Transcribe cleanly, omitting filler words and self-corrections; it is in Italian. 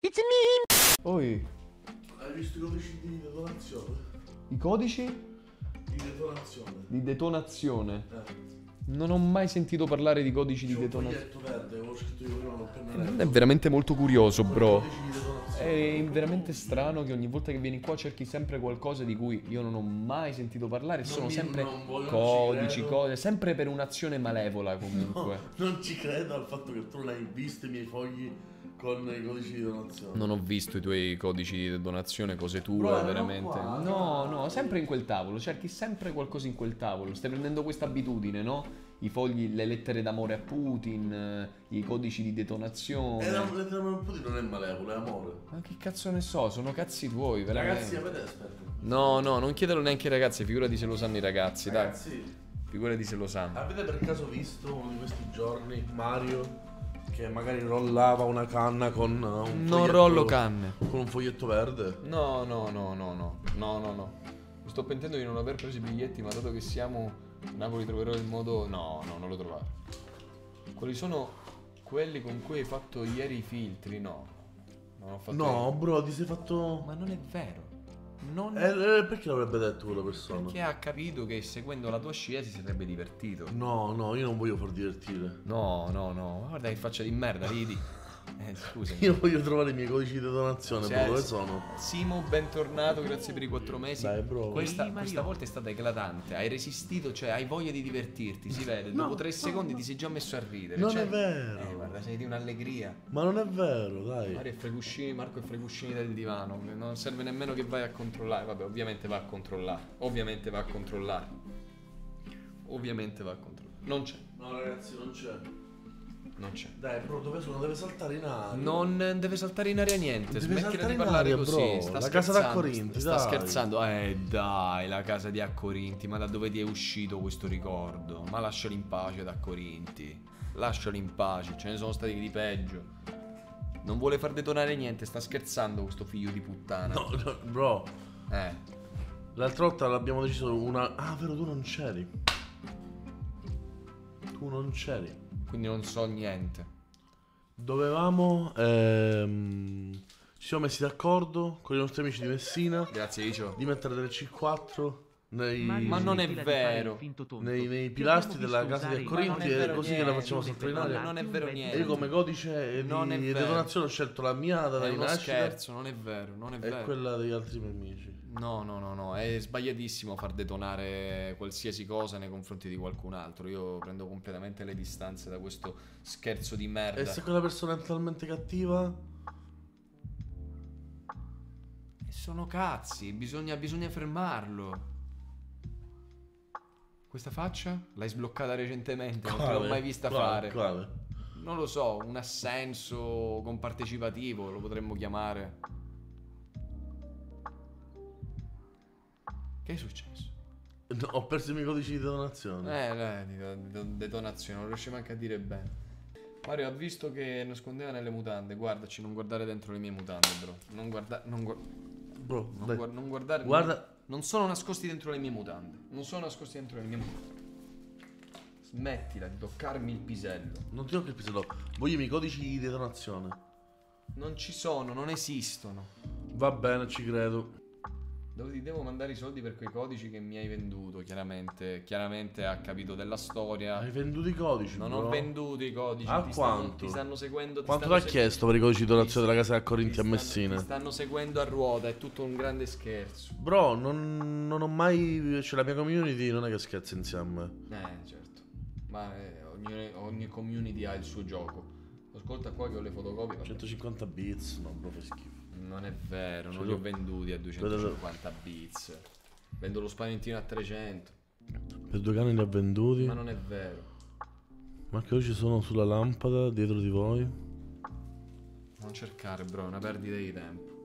Oi, Hai visto i codici di detonazione? i codici Di detonazione. di detonazione. Eh. Non ho mai sentito parlare di codici di C'è un detonazione. foglietto verde, avevo scritto io prima col pennarello. È veramente molto curioso, bro. Codici di detonazione. È veramente strano che ogni volta che vieni qua cerchi sempre qualcosa di cui io non ho mai sentito parlare. Sono sempre codici, cose, sempre per un'azione malevola comunque. No, non ci credo al fatto che tu non hai visto i miei fogli con i codici di donazione. Non ho visto i tuoi codici di donazione, cose tue, Bro, veramente. qua, No, sempre in quel tavolo, cerchi sempre qualcosa in quel tavolo. Stai prendendo questa abitudine, no? I fogli, le lettere d'amore a Putin, i codici di detonazione. Letteralmente un po' di non è malevolo, è amore. Ma che cazzo ne so, sono cazzi tuoi, veramente. Ragazzi, avete esperto? No, non chiederlo neanche ai ragazzi, figurati se lo sanno i ragazzi, dai. Ragazzi, Figurati se lo sanno. avete per caso visto uno di questi giorni Mario che magari rollava una canna con un Non foglietto- rollo canne. con un foglietto verde? No. Mi sto pentendo di non aver preso i biglietti, ma dato che siamo a Napoli troverò il modo. No, non lo trovare. Quali sono quelli con cui hai fatto ieri i filtri? No. Non ho fatto No, bro, ti sei fatto... Ma non è vero. Non perché l'avrebbe detto quella persona? Perché ha capito che seguendo la tua scia si sarebbe divertito. No, io non voglio far divertire. No. Guarda che faccia di merda, ridi. Scusami. Io voglio trovare i miei codici di donazione, Cioè, bro, dove sono? Simo, bentornato, grazie per i 4 mesi. Dai, bro. Questa volta è stata eclatante. Hai resistito, cioè hai voglia di divertirti, si vede. No, Dopo 3 no, secondi ti sei già messo a ridere. Non cioè- è vero. Guarda, sei di un'allegria. Ma non è vero, dai. Marco e Freguscini del divano. Non serve nemmeno che vai a controllare. Vabbè, ovviamente va a controllare. Non c'è. No, ragazzi, non c'è. Non c'è. Dai, bro, dove sono? Deve saltare in aria. Non deve saltare in aria niente. Deve Smettila saltare di in parlare aria, così. bro. Sta La casa scherzando, d'Accorinti, sta dai. scherzando. Dai, la casa di Accorinti. Ma da dove ti è uscito questo ricordo? Ma lasciali in pace ad Accorinti. Lasciali in pace. Ce ne sono stati di peggio. Non vuole far detonare niente. Sta scherzando questo figlio di puttana. No, bro. L'altra volta l'abbiamo deciso una... Ah, vero, tu non c'eri. Quindi non so niente. Dovevamo... ci siamo messi d'accordo con i nostri amici di Messina Grazie, Icio. di mettere delle C4 Ma non è vero. nei pilastri della casa di Accorinti e così che la facciamo saltare in aria. Non è vero E niente. io come codice Non è di vero. detonazione ho scelto la mia data È di uno nascita scherzo, non è vero. e quella degli altri miei amici. No, è sbagliatissimo far detonare qualsiasi cosa nei confronti di qualcun altro. Io prendo completamente le distanze da questo scherzo di merda. E se quella persona è talmente cattiva? E sono cazzi, bisogna fermarlo. Questa faccia l'hai sbloccata recentemente, non te l'ho mai vista fare. Quale? Non lo so, un assenso compartecipativo lo potremmo chiamare. Che è successo? No, ho perso i miei codici di detonazione. Detonazione, non riesci manco a dire bene. Mario ha visto che nascondeva nelle mutande. Guardaci, non guardare dentro le mie mutande, bro. Non guardare. Bro, dai. Non guardare. Guarda. Non sono nascosti dentro le mie mutande. Smettila di toccarmi il pisello. Non ti tocca il pisello. Voglio i miei codici di detonazione. Non ci sono, non esistono. Va bene, ci credo. Dove ti devo mandare i soldi per quei codici che mi hai venduto? Chiaramente ha capito della storia. Hai venduto i codici, Non bro? ho venduto i codici. A ti quanto? stanno seguendo. Quanto ti ha chiesto per i codici di donazione della casa di Accorinti a Messina? Ti stanno seguendo a ruota, è tutto un grande scherzo. Bro, non ho mai... Cioè, la mia community non è che scherza insieme. Certo. Ma ogni community ha il suo gioco. Ascolta qua che ho le fotocopie. Vabbè. 150 bits, no, bro, fai schifo. Non è vero, non li ho venduti a 250 bits. Vendo lo spaventino a 300. Per 2 cani li ho venduti. Ma non è vero. Ma che oggi sono sulla lampada dietro di voi. Non cercare, bro, è una perdita di tempo.